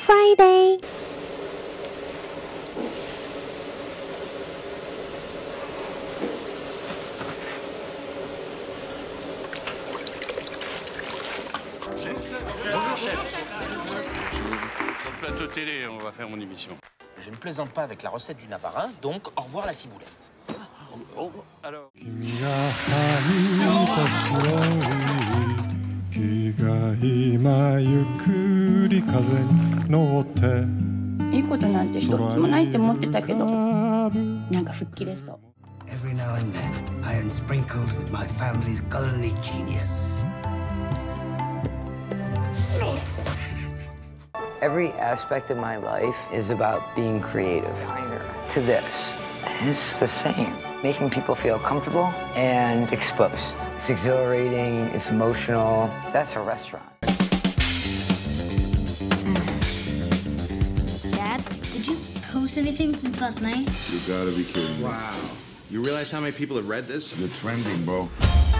Friday. Bonjour chef. Sur le plateau télé, on va faire mon émission. Je ne plaisante pas avec la recette du Navarin, donc au revoir la ciboulette. Oh, alors. 気が今ゆっくり風に乗っていいことなんて一つもないって思ってたけど、なんか吹っ切れそう。 Every now and then, I am sprinkled with my family's culinary genius. Every aspect of my life is about being creative. To this, it's the same. Making people feel comfortable and exposed. It's exhilarating, it's emotional. That's a restaurant. Dad, did you post anything since last night? You gotta be kidding me. Wow. You realize how many people have read this? You're trending, bro.